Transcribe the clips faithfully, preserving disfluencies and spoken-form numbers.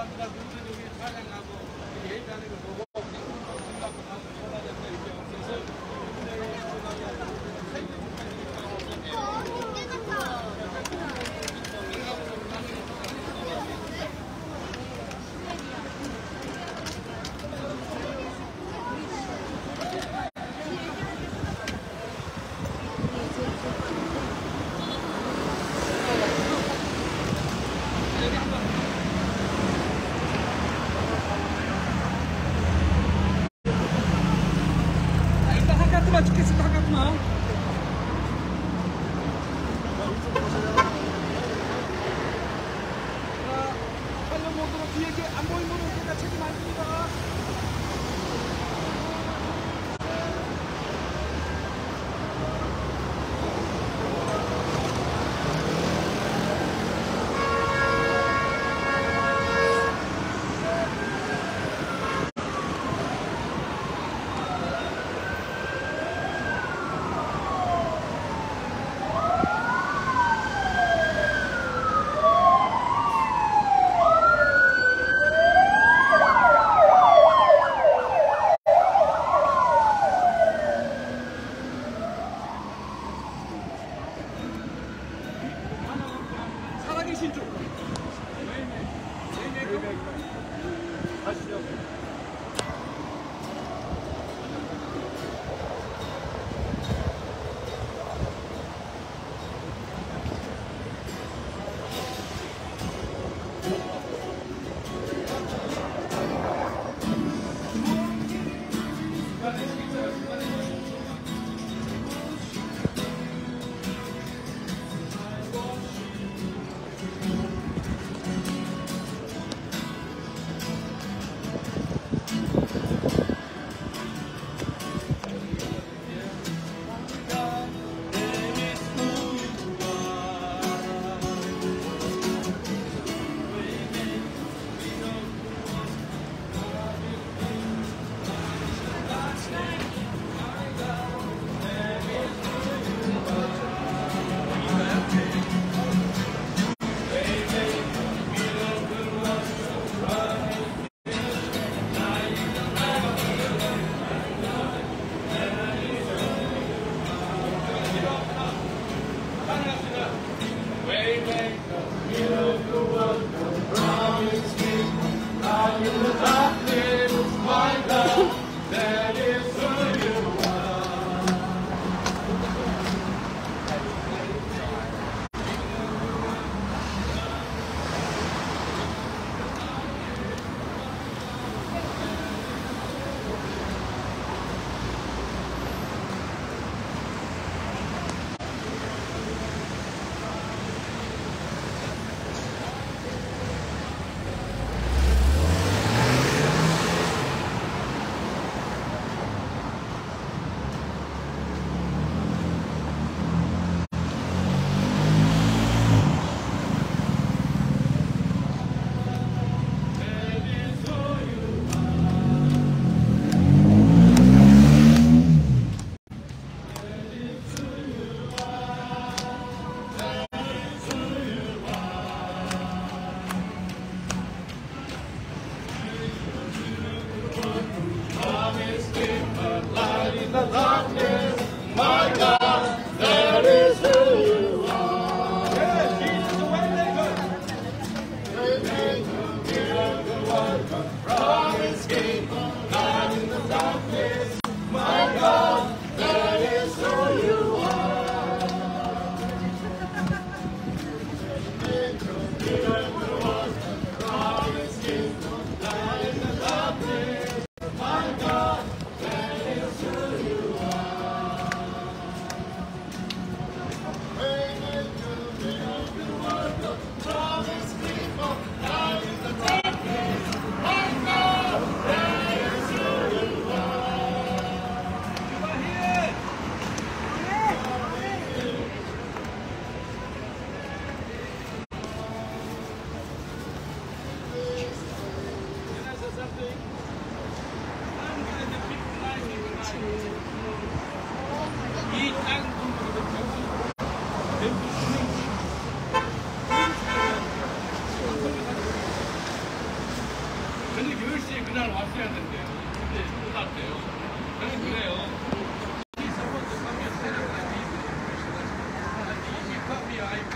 죽겠습니다. 잠깐만. 자, 팔려 모드로 뒤에 안 보이면 우리가 책임 안 집니다. 살아계신 쪽. 가시죠.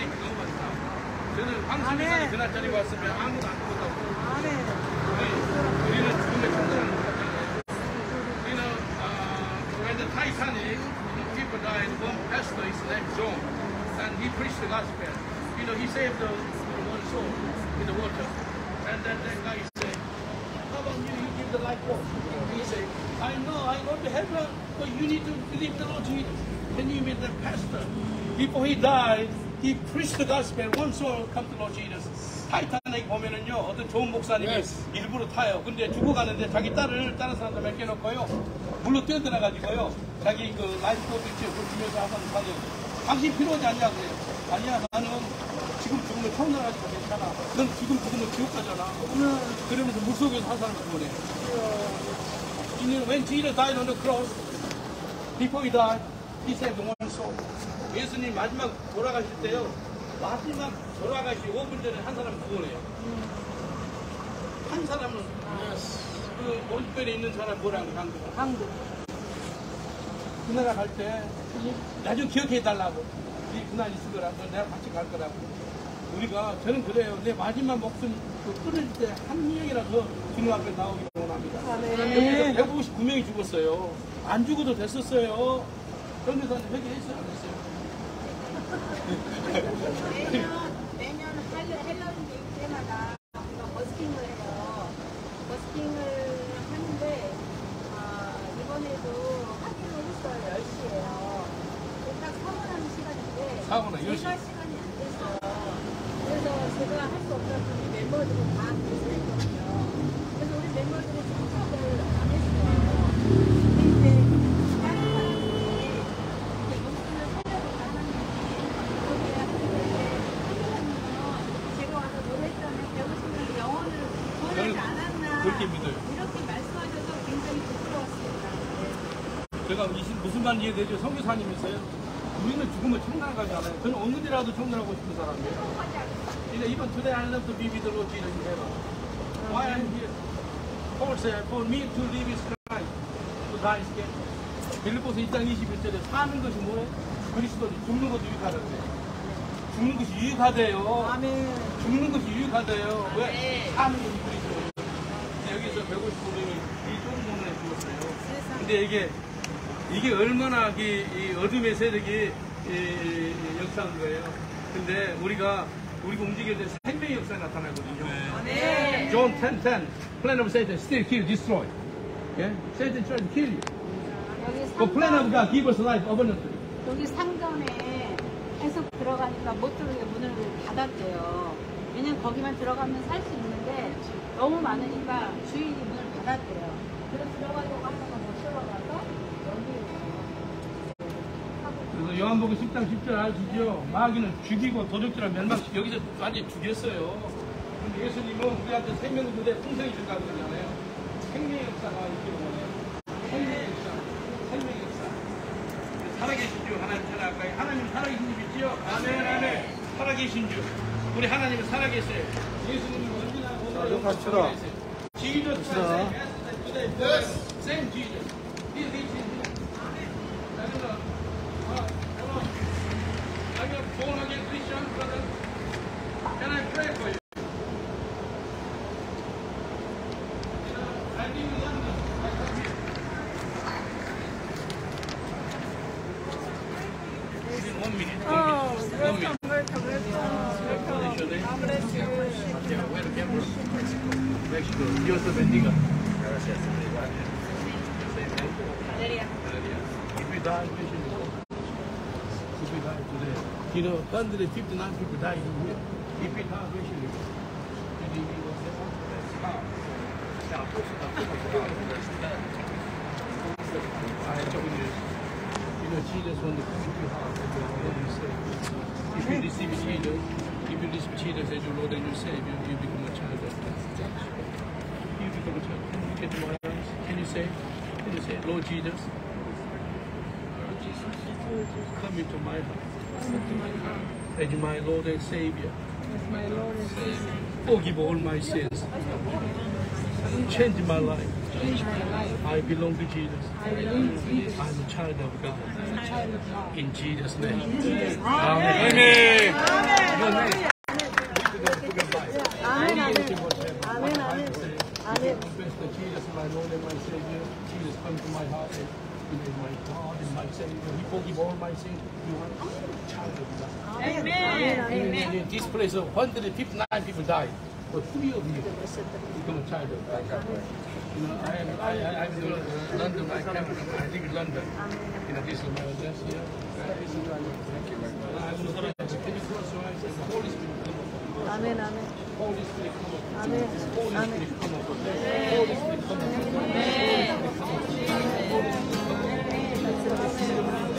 think no one now. 저는 황수리산에 그날 자리에 왔으면 아무도 안 죽었다고. 우리는 죽음의 천사를 못 봤잖아요. You know, uh, when the Titanic, people died, one pastor is named John, and he preached the gospel. You know, he saved the, one soul in the water. And then that guy said, how about you, you give the life force? He said, I know, I go to heaven, but you need to believe the Lord Jesus. Can you meet the pastor? Before he died, he preached the gospel. One soul come to Lord Jesus. 타이타닉 보면은요, 어떤 좋은 목사님이 yes. 일부러 타요. 근데 죽어가는데 자기 딸을 다른 사람들 맡겨놓고요, 물로 뛰어들어가지고요, 자기 그 라이프 코비치 그걸 주면서 한번 가요. 당신 필요하지 않냐 그래요. 아니야, 나는 지금 죽으면 처음 나가지고 괜찮아. 넌 지금 죽으면 지옥 가잖아. 음. 그러면서 물속에서 한 사람을 구원해. When Jesus died on the cross, before he died, he saved one soul. 예수님 마지막 돌아가실 때요, 마지막 돌아가시 오 분 전에 한 사람 구원해요. 음. 한 사람은 그 오른편에 있는 사람 뭐라고 한국. 한국. 그 나라 갈 때 나중에 기억해 달라고. 네 그날 있을 거라고. 내가 같이 갈 거라고. 우리가 저는 그래요. 내 마지막 목숨 그 끊을 때 한 명이라도 주님 앞에 나오기 원합니다. 아, 네. 여기서 백오십구 명이 죽었어요. 안 죽어도 됐었어요. 전도사님 회개했어요, 안 했어요? 매년, 매년 헬로윈 데이 때마다 우리가 버스킹을 해요. 버스킹을 하는데, 아, 이번에도 하기로 했어요. 열 시에요. 딱 사원하는 시간인데, 사원은 열 시? 제가 시간이 안 됐어요. 그래서 제가 할 수 없다고 우리 멤버들이 다 결정했거든요. 그래서 우리 멤버들이 참석을 안 했어요. 근데 이제 다른 사람들이 이렇게 목숨을 살려고 하는데, 거기에 하는데 제가 와서 노래했다면 백오십 명 영혼을 구원하지 않았나 그렇게 믿어요. 이렇게 말씀하셔서 굉장히 부끄러웠습니다. 네. 제가 무슨 말 이해되죠? 선교사님이세요? 우리는 죽으면 천당 가지 않아요. 저는 오늘이라도 천당하고 싶은 사람이에요. Even today I love to be with the Lord Jesus in heaven. Why I'm here? Paul said, for me to live is Christ, to die is gain. 빌립보서 이 장 이십일 절에 사는 것이 뭐예요? 그리스도니 죽는 것도 유익하던데. 죽는 것이 유익하대요. 아멘. 죽는 것이 유익하대요. 왜? 사는 것이 그리스도예요. 여기서 백오십구 명이 이 좁은 공간에 죽었어요. 근데 이게 이게 얼마나 이, 이 어둠의 세력이 이, 이, 역사한 거예요. 근데 우리가 우리가 움직일 때 생명의 역사가 나타나거든요. 네. John ten ten, plan of Satan, steal, kill, destroy. Yeah? Satan tries to kill you. But plan of God, give us life abundantly. 여기 상점에 계속 들어가니까 못 들어오게 문을 닫았대요. 왜냐면 거기만 들어가면 살 수 있는데 너무 많으니까 주인이 문을 닫았대요. 그래서 들어가려고 하다가 못 들어가서 여기 그래서 요한복음 십 장 십 절 아시죠? 마귀는 죽이고 도적질을 멸망시키고 여기서 완전히 죽였어요. 근데 예수님은 우리한테 생명을 주되 풍성히 준다고 그러잖아요. 생명의 역사가 있기를 원해요. 생명의 역사, 생명의 역사. 살아계신 주 하나님 찬양할까요? 하나님 살아계신 주 믿지요? 아멘, 아멘. 살아계신 주. 우리 하나님은 살아계세요. 예수님은 언제나 오늘 같이 라 Jesus Christ, yes. Same Jesus. He lives in you. Amen. Are you a born again Christian, brother? Can I pray for you? You know, I live in London. I come here. Within one minute. Oh, One minute. welcome, welcome, welcome. Should I? God bless you. Yeah, where the camera? Mexico. Dios te bendiga. Gracias. Valeria. If we die, we should go. If we die today. You know, one hundred fifty-nine people died in here. If we die, we should go. Did you hear what they said? I told you, you know, Jesus wants to come into your heart and your Lord and Savior. If you receive Jesus, if you receive Jesus as your Lord and your Savior, you become a child of God. You become a child. Can you get to my eyes? Can you say, can you say, Lord Jesus, Lord Jesus, come into my heart as my Lord and Savior. My Lord and Savior. Forgive all my sins. Change my life. Change my life. I belong to Jesus. I belong to Jesus. I'm a child of God. I'm a child of God. In Jesus' name. Jesus. Amen. Amen. might think you are a child of God. Amen. In, in this place, one hundred fifty-nine people died, but three of you become a child of God. You know, I am, I, I, I'm in London, I came, I live in London. You know, this is my address here. Thank you very much. I will pray. Can you close your eyes and the Holy Spirit come upon you? 아멘, 아멘. Holy Spirit come upon you. 아멘. Holy 아멘. Spirit come upon you. Holy Spirit come upon you. Holy Spirit come upon you. Holy Spirit come upon you.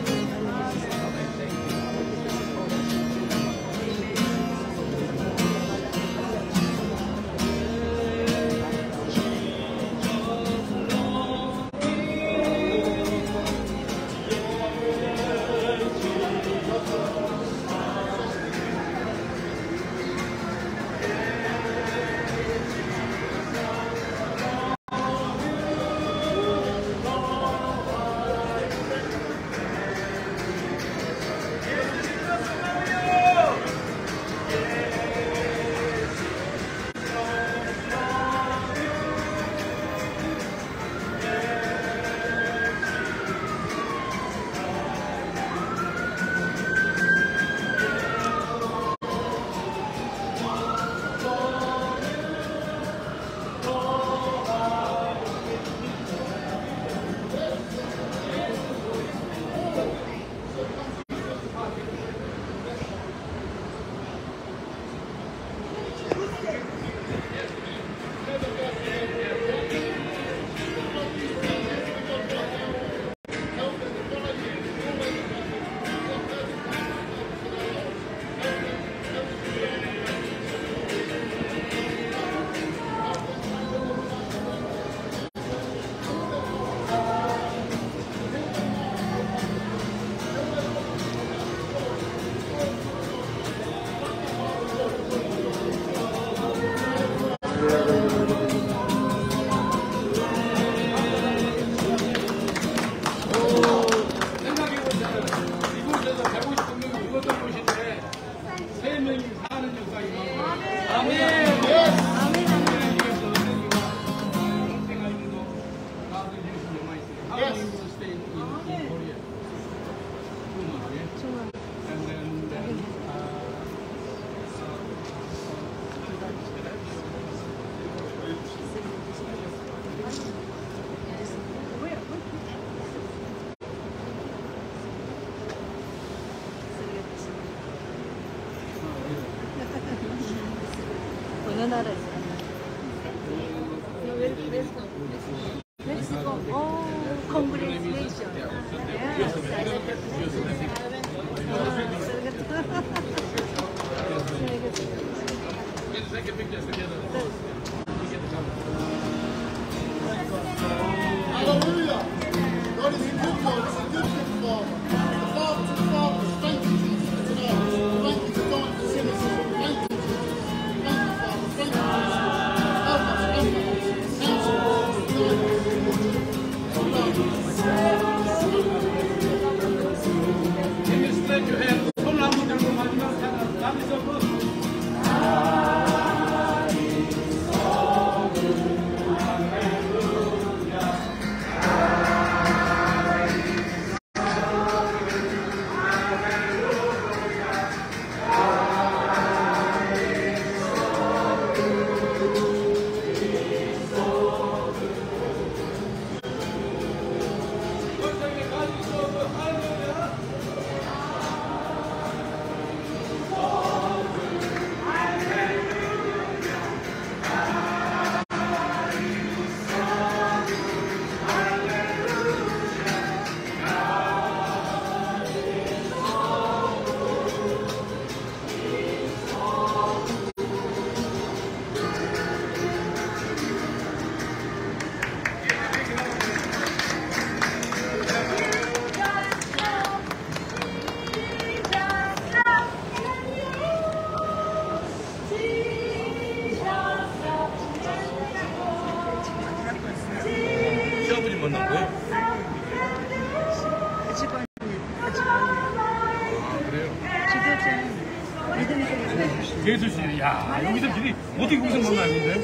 어느 나라에 있어요? 멕시코. 오, congratulations. Let's take a picture together. Hallelujah. God is good, God. It's a good thing, Father. The Father to the Father. Thank you, Jesus, today. Thank you for going to sinners. Thank you, Jesus. Thank you, Father. Thank you, Jesus. Help us, help us. Answer us. Can you stretch your hand? 손을 한번 들고 마지막 하나. 남이 접어. 시아버지 만난 거예요? 같이 번, 같이 번. 아, 그래요? 지도자는 믿음이 생겼어요. 예수 씨, 야, 여기서 길이 어떻게 거기서 만나요, 근데?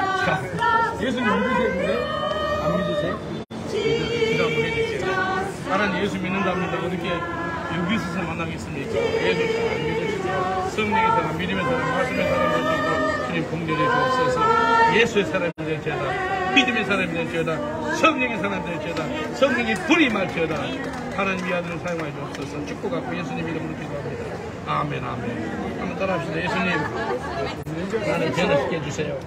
자, 예수님 믿으세요, 근데? 안 믿으세요? 기도 한번 해주세요. 하나님 예수 믿는답니다. 어떻게 여기서 만나겠습니까? 예수 잘 믿으시고 성령의 사람, 믿음의 사람, 말씀의 사람 되시고 주님 공전해 주옵소서. 예수의 사람이 될지어다, 믿음의 사람이 될지어다, 성령의 사람이 될지어다, 성령의 불이 말지어다. 하나님 이 아들을 사용하여 주옵소서. 축복하고 예수님 이름으로 기도합니다. 아멘, 아멘. 한번 따라합시다. 예수님, 나를 변화시켜 해주세요.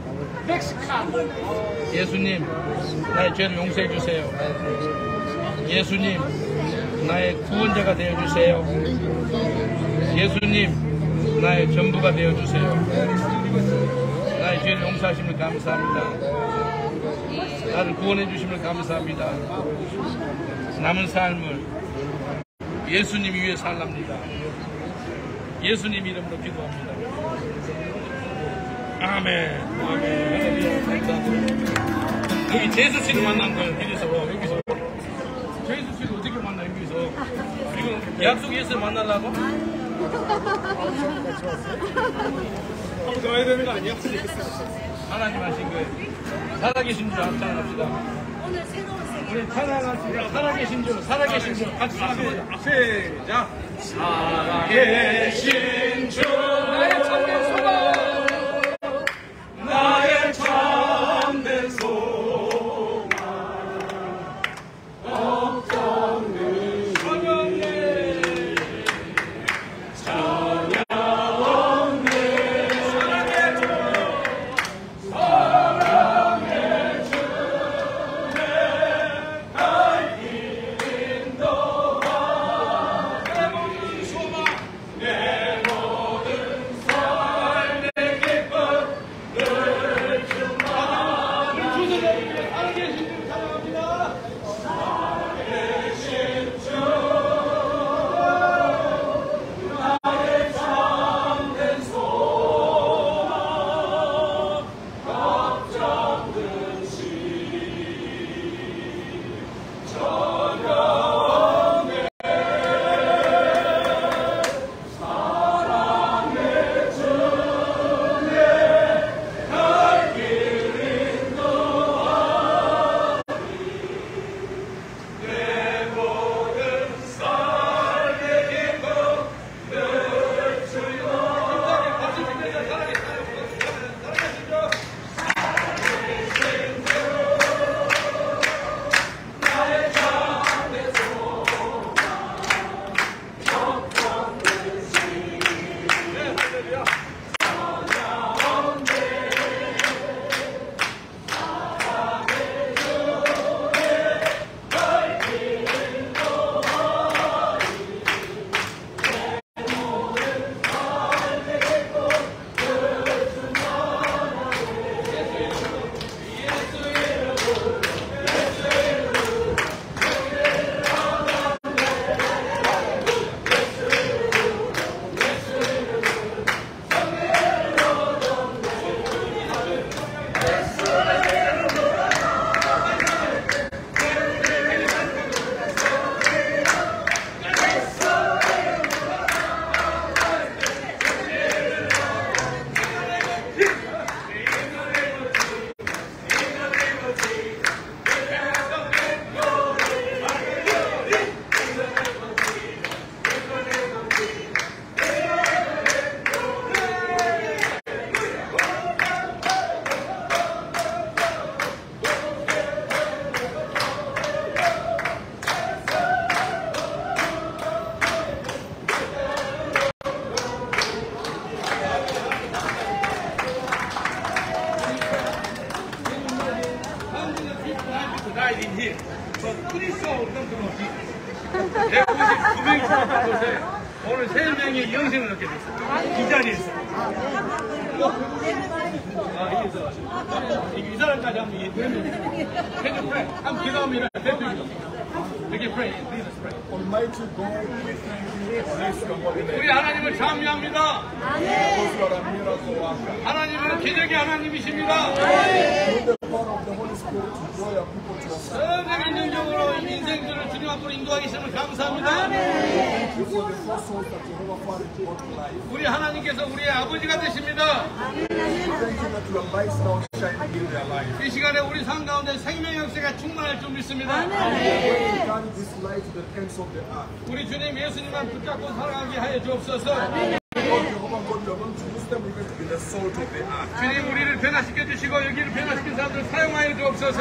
예수님, 나의 죄를 용서해 주세요. 예수님, 나의 구원자가 되어주세요. 예수님, 나의 전부가 되어주세요. 나의 죄를 용서하심을 감사합니다. 나를 구원해 주심을 감사합니다. 남은 삶을 예수님 위해 살랍니다. 예수님 이름으로 기도합니다. 아멘. 아멘. 감사합니다. 여기 제수 씨를 만난 거예요. 여기서 여기서 제수 씨를 어떻게 만나 여기서? 이거 약속했어요 만나려고? 한번 더 해야 되는 거 아니야? 하나님 하신 거예요. 살아계신 줄 찬양합시다. 오늘 새로운 세계. 우리 찬양합시다. 살아계신 줄, 살아계신 줄 같이 찬양합니다. 시작. 살아계신 줄 나의 참된 소망, 나의 참된 소망, 걱정은 전혀 전혀 없네. 사랑해 주네 날 인도하 내 모든 소망, 내 모든 삶의 기쁨 늘 주마. 우리 주선생님께 살아계신 줄 사랑합니다. 살아계신 주 나의 참된 소망, 걱정 근심 전혀 없네. 사랑해 주네 날 길 인도하리. 내 모든 삶의 기쁨 늘 주여. 같이 주님을 살아계시죠. 나의 참된 소망, 걱정 근심 네, 할렐루야. died in here. But pretty soon, 백구십구 명이 죽었던 곳에 오늘 세 명이 영생을 얻게 됐어요. 이 자리에서. 아, 여기서. 이 사람까지 한번 얘기해주세요. Can you pray? 한번 기도하면 대표기도. Can you pray? Please pray. Almighty God, we thank you. Bless your holy name. 우리 하나님을 찬미합니다. Because you are a miracle worker. 하나님은 기적의 하나님이십니다. Through the power of the Holy Spirit. 전적인 능력으로 인생들을 주님 앞으로 인도하기 시작을 감사합니다. 우리 하나님께서 우리의 아버지가 되십니다. 이 시간에 우리 삶 가운데 생명의 역사가 충만할 줄 믿습니다. 우리 주님 예수님만 붙잡고 살아가게 하여 주옵소서. 주님 우리를 변화시켜 주시고 여기를 변화시킨 사람들을 사용하여 주옵소서.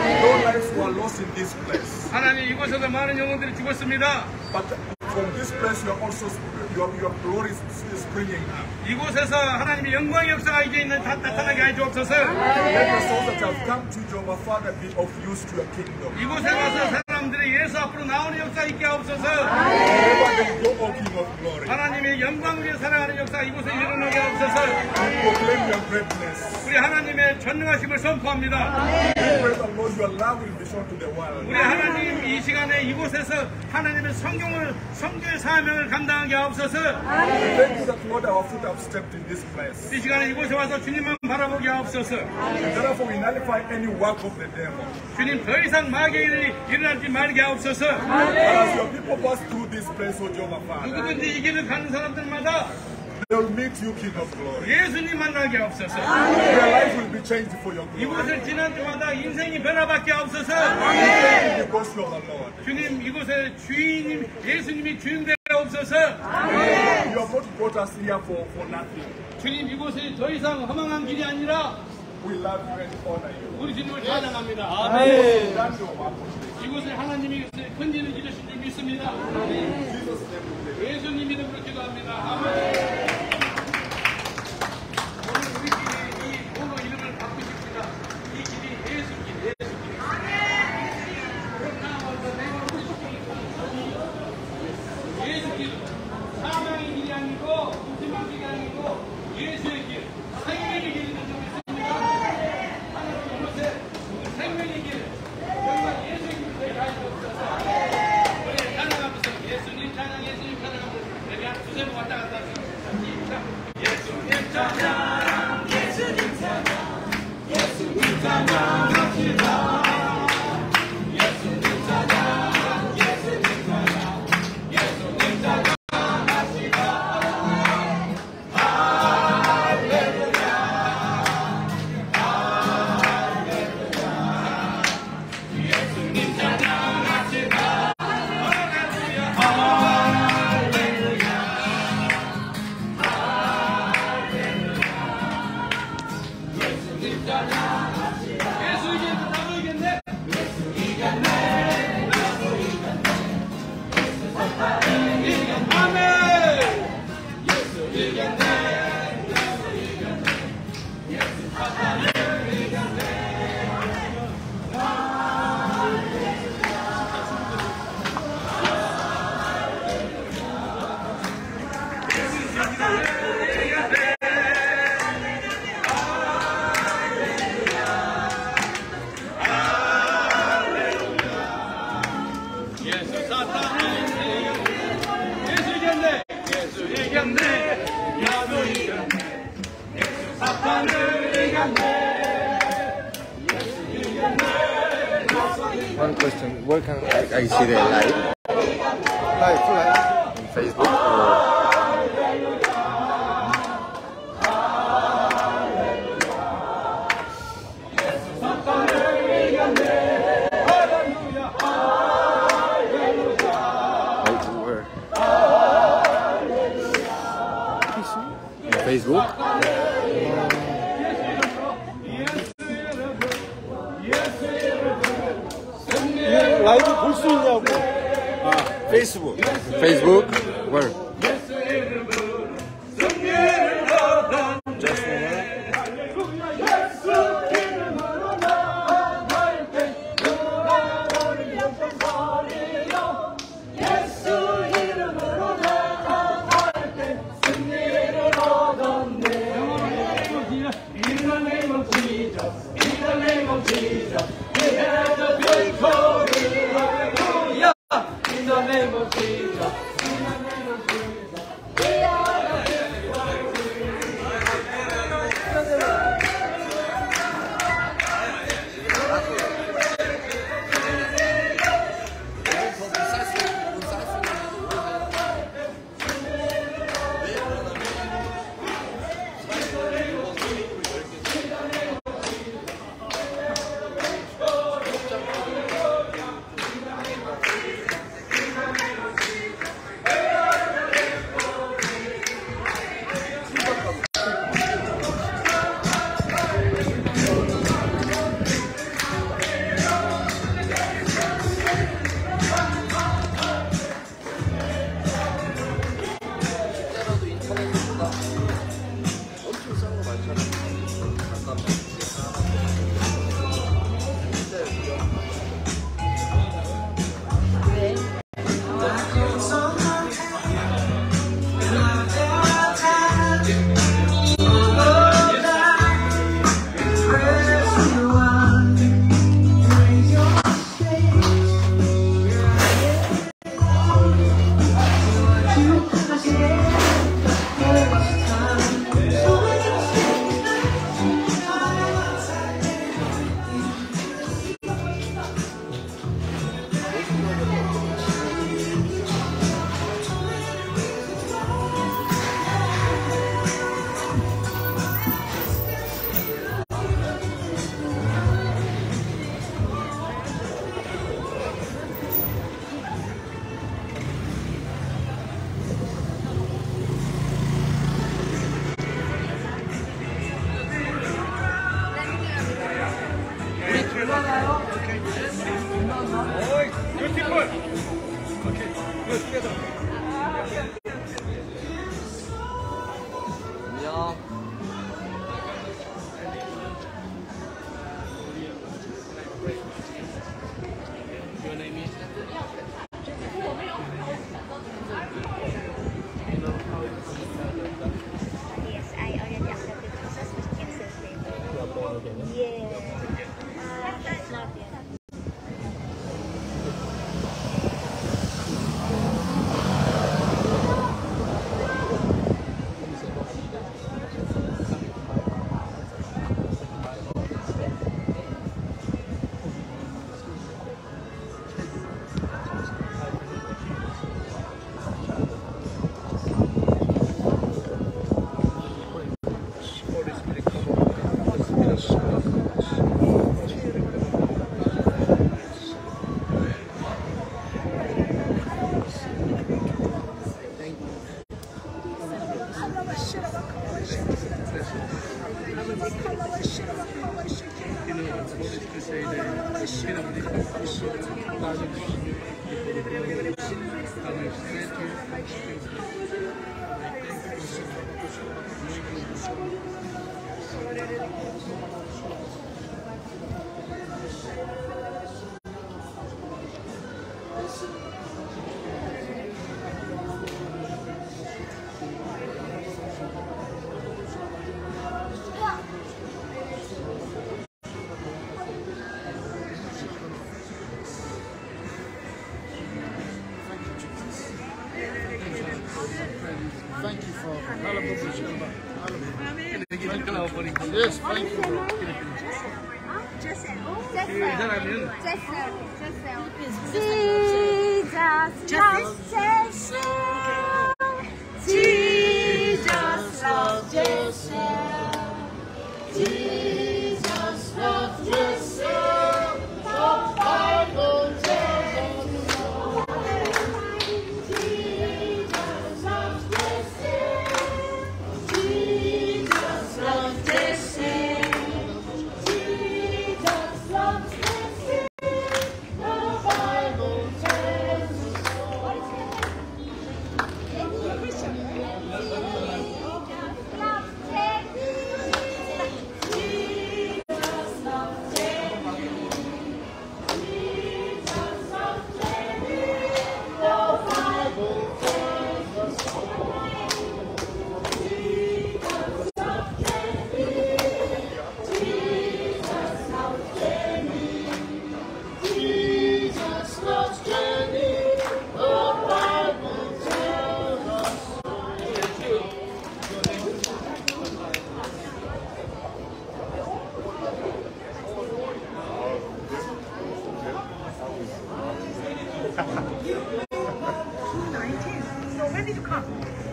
하나님 이곳에서 많은 영혼들이 죽었습니다. From this place, you are also your, your glory is springing up. 이곳에서 하나님의 영광의 역사가 이제 있는 다 나타나게 해 주옵소서. Let the souls that have come to Jehovah Father be of use to your kingdom. 이곳에 와서 사람들이 예수 앞으로 나오는 역사 있게 하옵소서. Wherever they go, O King of Glory. 하나님의 영광 위에 살아가는 역사 이곳에 일어나게 하옵소서. Proclaim your greatness. 우리 하나님의 전능하심을 선포합니다. Praise the Lord, your love will be shown to the world. 우리 하나님 이 시간에 이곳에서 하나님의 성경을 성결 사명을 감당하게 하옵소서. Thank you that Lord our foot have stepped in this place. 이 시간에 이곳에 와서 주님만 바라보게 하옵소서. And therefore we nullify any work of the devil. 주님 더 이상 마귀의 일이 일어나지 말게 하옵소서. As your people pass through this place, O Jehovah Father, 누구든지 이 길을 가는 사람들마다 they will meet you, King of Glory. 예수님 만나게 하옵소서. Their life will be changed for your glory. 이곳을 지난 때마다 인생이 변화받게 하옵소서. Thank you because you are the Lord. 주님 이곳에 주인님 예수님이 주인 되어 없어서. You have not brought us here for, for nothing. 주님 이곳이 더 이상 허망한 길이 아니라 We love you and honor you. 우리 주님을 찬양합니다. Amen. 이곳을 하나님이 큰 일을 이루신 줄 믿습니다. 예수님 이름으로 기도합니다. 아멘. 오늘 우리끼리 이 도로 이름을 바꾸십니다. 이 길이 예수길, 예수길. 예수길. 사망의 길이 아니고 부심한 길이 아니고 예수의 길, 생명의 길이 되는 줄 믿습니다. 하나님 이곳에 생명의 길, 정말 예수의 길을 저희 다 주옵소서. 우리 찬양하면서 예수님 찬양, 예수님 찬양하면서 내가 한 두세 번 왔다 갔다 합니다. 예수님 찬양, 예수님 찬양, 예수님 찬양 합시다. 예수님 찬양, 예수님 찬양, 예수님 찬양. One question, where can I, I see the live? Live, live. On Facebook or... Where? On Facebook? 라이브 볼 수 있냐고. 아, 페이스북. 페이스북? Where? Just In the name of Jesus, in the name of Jesus. 사장님보다 엄청 싼 거 많잖아요. 잠깐만. Thank you, Father. Yes, thank you. Jesus loves Jesse. Jesus loves Jesse. The Bible tells us so. Jesus loves Jesse. Jesus loves Jesse. Jesus loves Jesse. The Bible tells us so. So when did you come?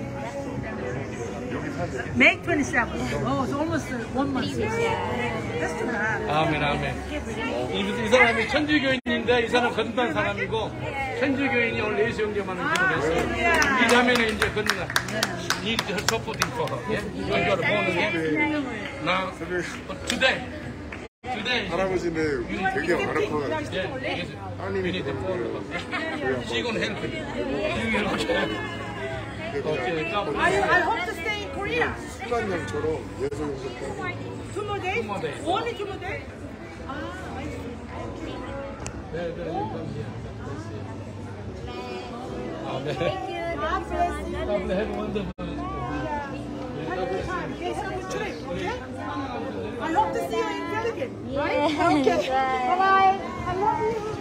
May twenty-seventh. Oh, it's almost uh, one month. That's too bad. 아멘, 아멘. 이, 이 사람이 천주교인인데 이 사람 건너간 사람이고 천주교인이 오늘 예수 형제만은 기도했어요. 이 자매는 이제 건너가. Need her supporting for her. Yeah? When you are born again. Now, today. Today. 할아버지는 되게 어렵고 Yeah. You need to follow her. She gonna help you. You will 이렇게 Okay, 그냥 come. I, I hope to stay in Korea. 순간용처럼 예술 용도 Two more days? Two more days. Only two more days? Ah, I see. There, there, you come here. Let's see. God bless you. Have a wonderful. Have a good time. Okay, have a good trip, okay? I hope to see you in Gilligan, right? Okay. Bye-bye. I love you.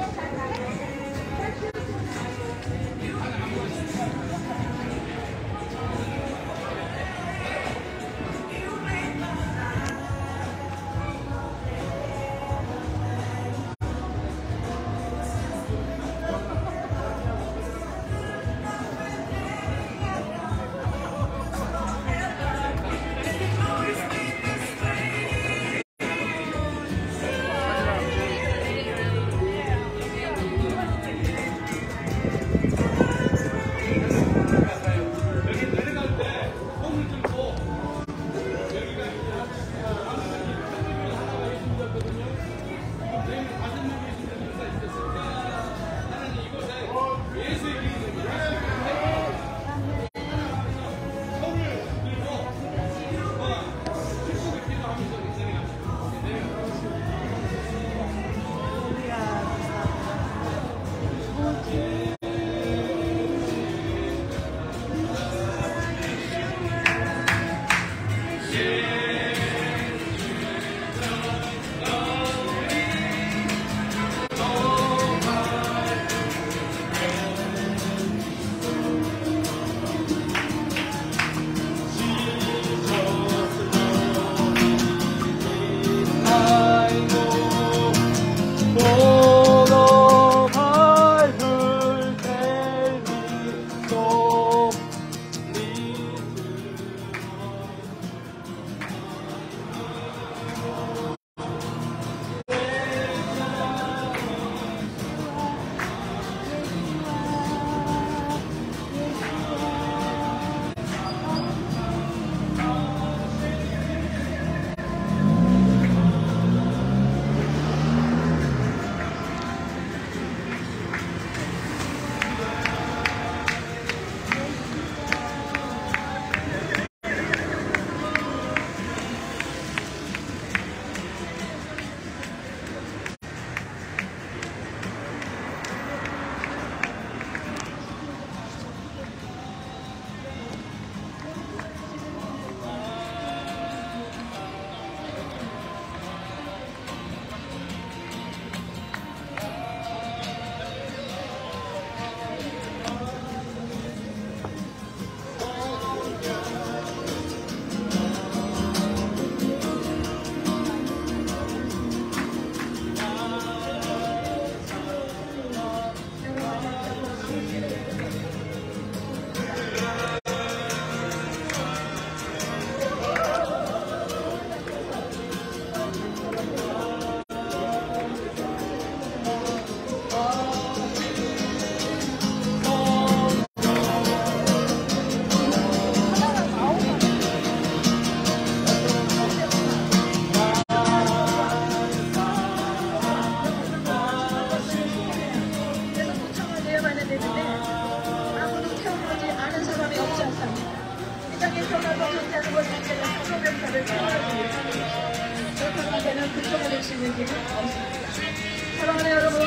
사랑하는 여러분,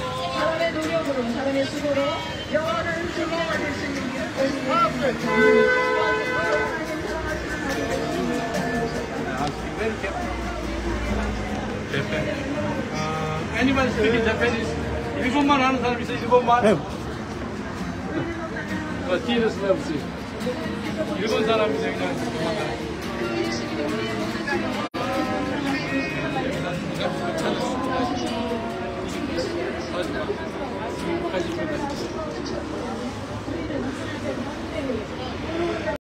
사람의 노력으로, 사람의 수고로 영원한 세계를 만들 수 있는 길을 보시겠습니다. Anybody speaking Japanese? 일본만 하는 사람 있어? 일본만? 네. 어, 뒤에서 쓰면 없지. 일본 사람이 그냥